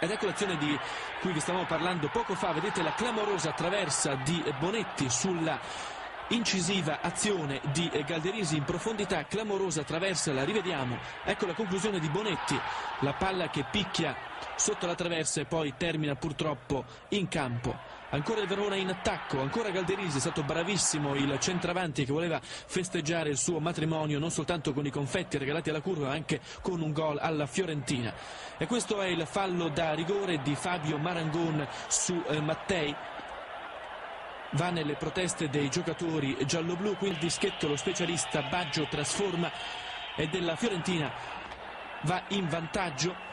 Ed ecco l'azione di cui vi stavamo parlando poco fa, vedete la clamorosa traversa di Bonetti sulla incisiva azione di Galderisi in profondità, clamorosa traversa, la rivediamo, ecco la conclusione di Bonetti, la palla che picchia sotto la traversa e poi termina purtroppo in campo. Ancora il Verona in attacco, ancora Galderisi, è stato bravissimo il centravanti che voleva festeggiare il suo matrimonio non soltanto con i confetti regalati alla curva ma anche con un gol alla Fiorentina. E questo è il fallo da rigore di Fabio Marangon su Mattei. Va nelle proteste dei giocatori gialloblu, qui il dischetto, lo specialista Baggio trasforma e della Fiorentina va in vantaggio.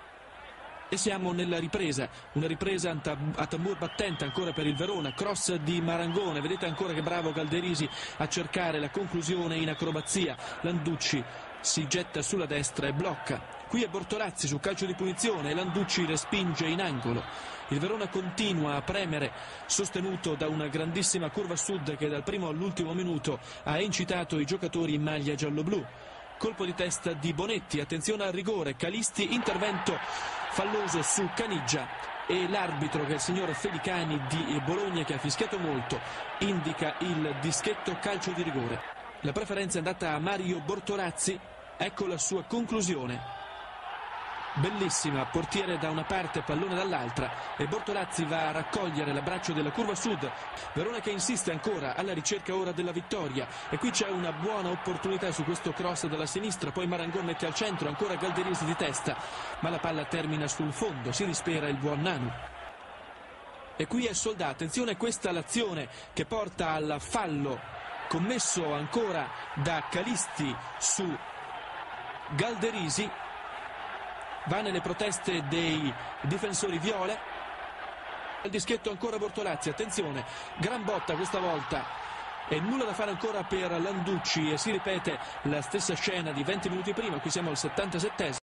E siamo nella ripresa, una ripresa a tambur battente ancora per il Verona, cross di Marangone, vedete ancora che bravo Galderisi a cercare la conclusione in acrobazia, Landucci si getta sulla destra e blocca, qui è Bortolazzi su calcio di punizione e Landucci respinge in angolo, il Verona continua a premere, sostenuto da una grandissima curva sud che dal primo all'ultimo minuto ha incitato i giocatori in maglia gialloblu. Colpo di testa di Bonetti, attenzione al rigore, Calisti, intervento falloso su Caniggia e l'arbitro, che è il signor Felicani di Bologna, che ha fischiato molto, indica il dischetto calcio di rigore. La preferenza è andata a Mario Bortolazzi, ecco la sua conclusione. Bellissima, portiere da una parte, pallone dall'altra e Bortolazzi va a raccogliere l'abbraccio della curva sud. Verona che insiste ancora alla ricerca ora della vittoria e qui c'è una buona opportunità su questo cross dalla sinistra, poi Marangon mette al centro, ancora Galderisi di testa, ma la palla termina sul fondo, si dispera il buon Nanu. E qui è Soldà, attenzione, questa è l'azione che porta al fallo commesso ancora da Calisti su Galderisi. Va nelle proteste dei difensori viola, il dischetto ancora Bortolazzi, attenzione, gran botta questa volta e nulla da fare ancora per Landucci e si ripete la stessa scena di 20 minuti prima, qui siamo al 77esimo.